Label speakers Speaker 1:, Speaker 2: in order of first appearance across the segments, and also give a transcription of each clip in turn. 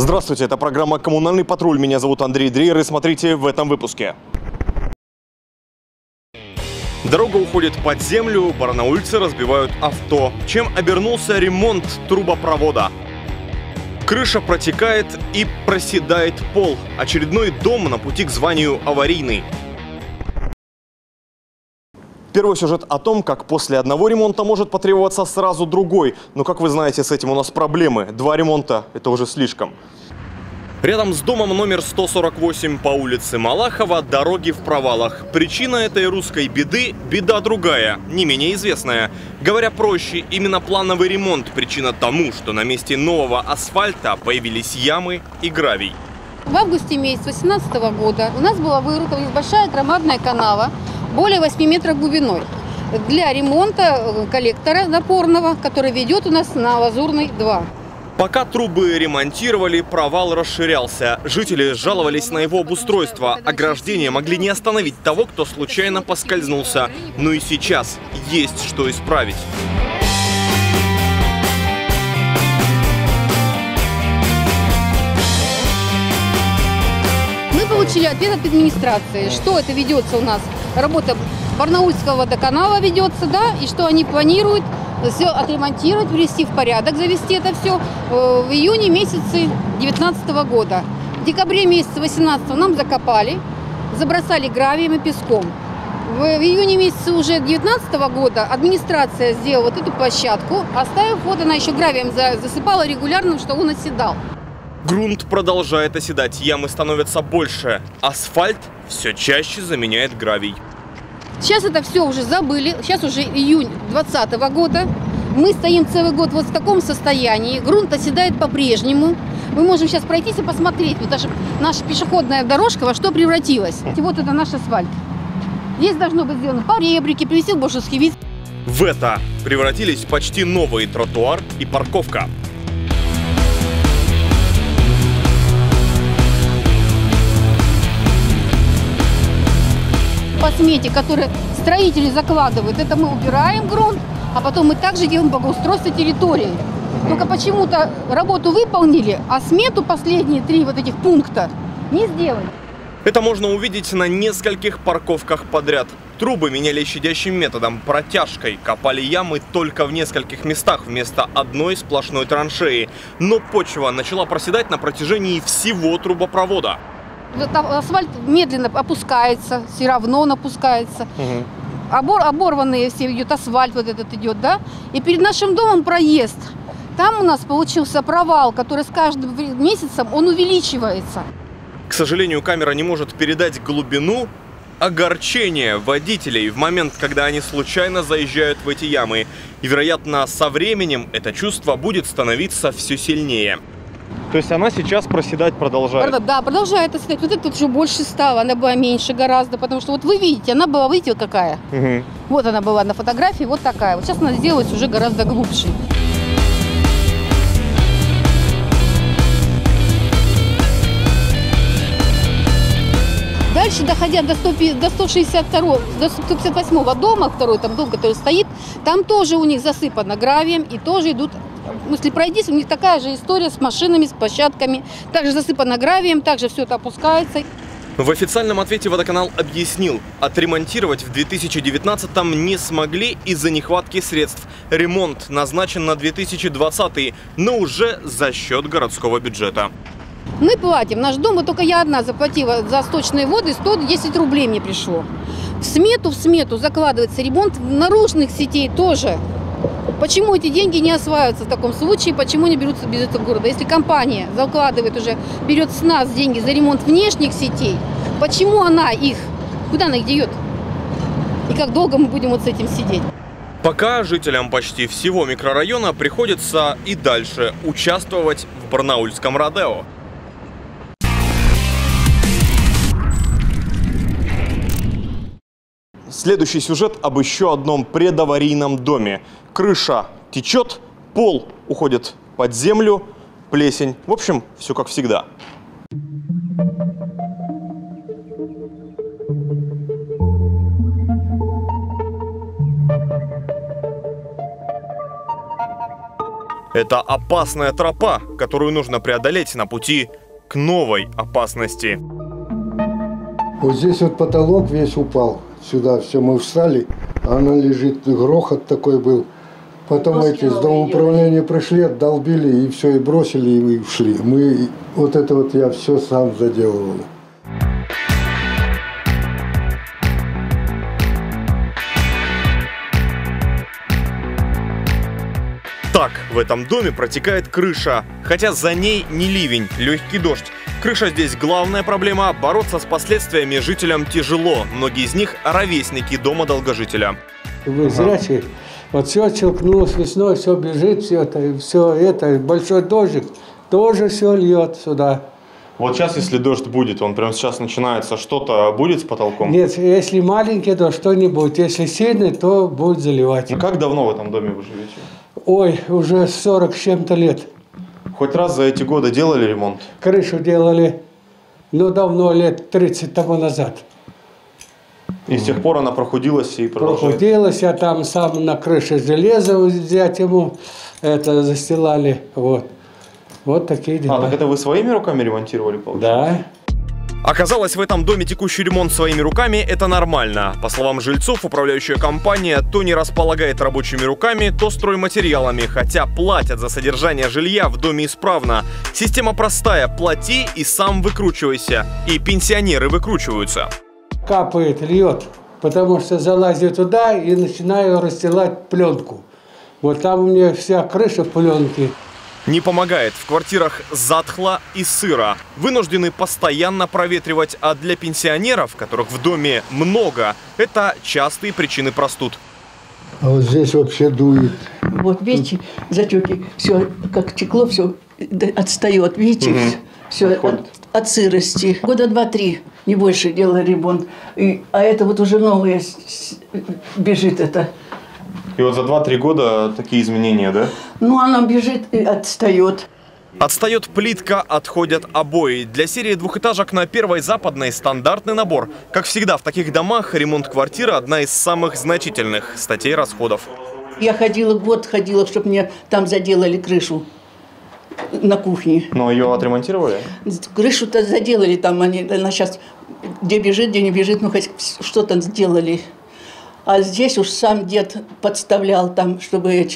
Speaker 1: Здравствуйте, это программа «Коммунальный патруль». Меня зовут Андрей Дрейер, и смотрите в этом выпуске. Дорога уходит под землю, барнаульцы разбивают авто. Чем обернулся ремонт трубопровода? Крыша протекает и проседает пол. Очередной дом на пути к званию аварийный. Первый сюжет о том, как после одного ремонта может потребоваться сразу другой. Но, как вы знаете, с этим у нас проблемы. 2 ремонта – это уже слишком. Рядом с домом номер 148 по улице Малахова дороги в провалах. Причина этой русской беды – беда другая, не менее известная. Говоря проще, именно плановый ремонт – причина тому, что на месте нового асфальта появились ямы и гравий.
Speaker 2: В августе месяце 2018 года у нас была вырыта большая громадная канава, более 8 метров глубиной, для ремонта коллектора напорного, который ведет у нас на Лазурный 2.
Speaker 1: Пока трубы ремонтировали, провал расширялся. Жители жаловались на его обустройство. Ограждения могли не остановить того, кто случайно поскользнулся. Но и сейчас есть что исправить.
Speaker 2: Мы получили ответ от администрации, что это ведется у нас. Работа Барнаульского водоканала ведется, да, и что они планируют все отремонтировать, привести в порядок, завести это все в июне месяце 2019 года. В декабре месяце 2018 нам закопали, забросали гравием и песком. В июне месяце уже 2019 года администрация сделала вот эту площадку, оставив, вот она еще гравием засыпала регулярно, что он оседал.
Speaker 1: Грунт продолжает оседать, ямы становятся больше. Асфальт все чаще заменяет гравий.
Speaker 2: Сейчас это все уже забыли. Сейчас уже июнь 2020 года. Мы стоим целый год вот в таком состоянии. Грунт оседает по-прежнему. Мы можем сейчас пройтись и посмотреть. Вот даже наша пешеходная дорожка во что превратилась. И вот это наш асфальт. Здесь должно быть сделано поребрики, привести в божеский вид.
Speaker 1: В это превратились почти новый тротуар и парковка.
Speaker 2: По смете, которые строители закладывают, это мы убираем грунт, а потом мы также делаем благоустройство территории. Только почему-то работу выполнили, а смету последние 3 вот этих пункта не сделали.
Speaker 1: Это можно увидеть на нескольких парковках подряд. Трубы меняли щадящим методом, протяжкой, копали ямы только в нескольких местах вместо одной сплошной траншеи. Но почва начала проседать на протяжении всего трубопровода.
Speaker 2: Асфальт медленно опускается, все равно он опускается. Оборванные все идет, асфальт вот этот идет, да. И перед нашим домом проезд. Там у нас получился провал, который с каждым месяцем он увеличивается.
Speaker 1: К сожалению, камера не может передать глубину огорчения водителей в момент, когда они случайно заезжают в эти ямы. И, вероятно, со временем это чувство будет становиться все сильнее. То есть она сейчас проседать продолжает?
Speaker 2: Да, продолжает оседать. Вот это уже больше стало, она была меньше гораздо, потому что вот вы видите, она была, видите, какая? Вот она была на фотографии, вот такая. Вот сейчас она сделалась уже гораздо глубже. Дальше, доходя до 162, до 158 дома, второй там дом, который стоит, там тоже у них засыпано гравием и тоже идут. Если пройдись, у них такая же история с машинами, с площадками. Также засыпано гравием, также все это опускается.
Speaker 1: В официальном ответе водоканал объяснил, отремонтировать в 2019-м не смогли из-за нехватки средств. Ремонт назначен на 2020, но уже за счет городского бюджета.
Speaker 2: Мы платим. Наш дом, вот только я одна заплатила за сточные воды, 110 рублей мне пришло. В смету закладывается ремонт наружных сетей тоже. Почему эти деньги не осваиваются в таком случае, почему не берутся без этого города? Если компания закладывает уже, берет с нас деньги за ремонт внешних сетей, почему она их, куда она их деет? И как долго мы будем вот с этим сидеть?
Speaker 1: Пока жителям почти всего микрорайона приходится и дальше участвовать в барнаульском родео. Следующий сюжет об еще одном предаварийном доме. Крыша течет, пол уходит под землю, плесень. В общем, все как всегда. Это опасная тропа, которую нужно преодолеть на пути к новой опасности.
Speaker 3: Вот здесь вот потолок весь упал. Сюда все, мы встали, а она лежит, грохот такой был. Потом эти с домоуправления пришли, отдолбили и все, и бросили, и ушли. Мы, вот это вот я все сам заделывал.
Speaker 1: Так, в этом доме протекает крыша, хотя за ней не ливень, легкий дождь. Крыша здесь главная проблема, бороться с последствиями жителям тяжело. Многие из них ровесники дома долгожителя.
Speaker 4: Вы зрячие, вот все челкнулось весной, все бежит, все это, большой дождик, тоже все льет сюда.
Speaker 1: Вот сейчас, если дождь будет, он прямо сейчас начинается, что-то будет с потолком?
Speaker 4: Нет, если маленький, то что-нибудь, если сильный, то будет заливать.
Speaker 1: Ну как давно в этом доме вы живете?
Speaker 4: Ой, уже 40 с чем-то лет.
Speaker 1: Хоть раз за эти годы делали ремонт?
Speaker 4: Крышу делали, ну давно, лет 30 тому назад.
Speaker 1: И с тех пор она прохудилась и продолжает?
Speaker 4: Прохудилась, а там сам на крыше железо взять ему, это застилали, вот. Вот такие дела.
Speaker 1: А, так это вы своими руками ремонтировали, получается?
Speaker 4: Да.
Speaker 1: Оказалось, в этом доме текущий ремонт своими руками – это нормально. По словам жильцов, управляющая компания то не располагает рабочими руками, то стройматериалами, хотя платят за содержание жилья в доме исправно. Система простая – плати и сам выкручивайся. И пенсионеры выкручиваются.
Speaker 4: Капает, льет, потому что залазю туда и начинаю расстилать пленку. Вот там у меня вся крыша в пленке.
Speaker 1: Не помогает, в квартирах затхло и сыро. Вынуждены постоянно проветривать, а для пенсионеров, которых в доме много, это частые причины простуд.
Speaker 3: А вот здесь вообще дует.
Speaker 5: Вот видите, затеки, все как текло, все отстает, видите, все от сырости. Года 2-3, не больше делала ремонт. А это вот уже новое бежит это.
Speaker 1: И вот за 2-3 года такие изменения, да?
Speaker 5: Ну, она бежит и отстает.
Speaker 1: Отстает плитка, отходят обои. Для серии двухэтажек на Первой Западной стандартный набор. Как всегда в таких домах, ремонт квартиры – одна из самых значительных статей расходов.
Speaker 5: Я год ходила, чтобы мне там заделали крышу на кухне.
Speaker 1: Но ее отремонтировали?
Speaker 5: Крышу-то заделали там, она сейчас где бежит, где не бежит, ну хоть что-то сделали. А здесь уж сам дед подставлял там, чтобы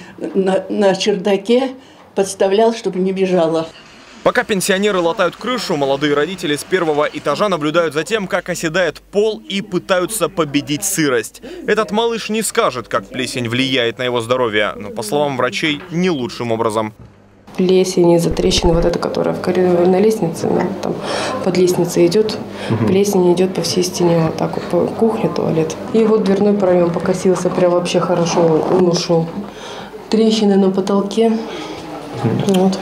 Speaker 5: на чердаке подставлял, чтобы не бежало.
Speaker 1: Пока пенсионеры латают крышу, молодые родители с первого этажа наблюдают за тем, как оседает пол, и пытаются победить сырость. Этот малыш не скажет, как плесень влияет на его здоровье, но, по словам врачей, не лучшим образом.
Speaker 6: Плесень из-за трещины, вот эта, которая на лестнице, там под лестницей идет, плесень идет по всей стене, вот так вот, по кухне, туалет. И вот дверной проем покосился, прям вообще хорошо, он ушел. Трещины на потолке. Вот.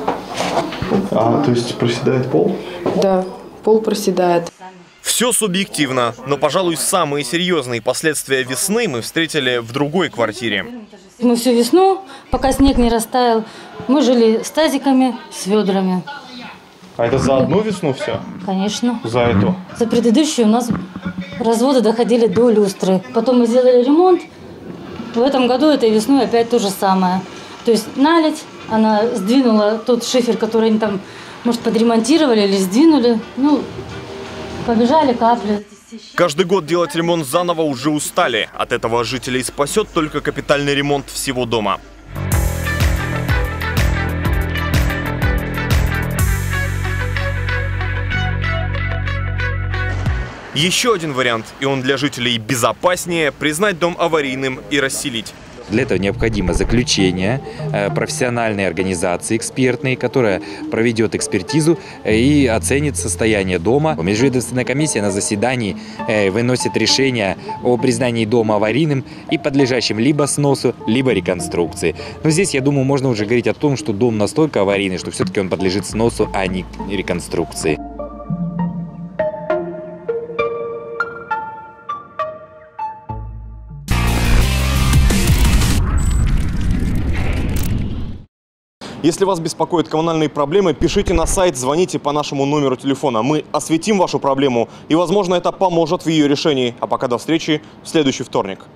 Speaker 1: А, то есть проседает пол?
Speaker 6: Да, пол проседает.
Speaker 1: Все субъективно, но, пожалуй, самые серьезные последствия весны мы встретили в другой квартире.
Speaker 7: Мы всю весну, пока снег не растаял, мы жили с тазиками, с ведрами.
Speaker 1: А это за одну весну все?
Speaker 7: Конечно.
Speaker 1: За эту?
Speaker 7: За предыдущую у нас разводы доходили до люстры. Потом мы сделали ремонт. В этом году, этой весной, опять то же самое. То есть наледь, она сдвинула тот шифер, который они там, может, подремонтировали или сдвинули. Ну, побежали капли.
Speaker 1: Каждый год делать ремонт заново уже устали. От этого жителей спасет только капитальный ремонт всего дома. Еще один вариант, и он для жителей безопаснее, признать дом аварийным и расселить.
Speaker 8: Для этого необходимо заключение профессиональной организации экспертной, которая проведет экспертизу и оценит состояние дома. Межведомственная комиссия на заседании выносит решение о признании дома аварийным и подлежащим либо сносу, либо реконструкции. Но здесь, я думаю, можно уже говорить о том, что дом настолько аварийный, что все-таки он подлежит сносу, а не реконструкции.
Speaker 1: Если вас беспокоят коммунальные проблемы, пишите на сайт, звоните по нашему номеру телефона. Мы осветим вашу проблему, и, возможно, это поможет в ее решении. А пока до встречи в следующий вторник.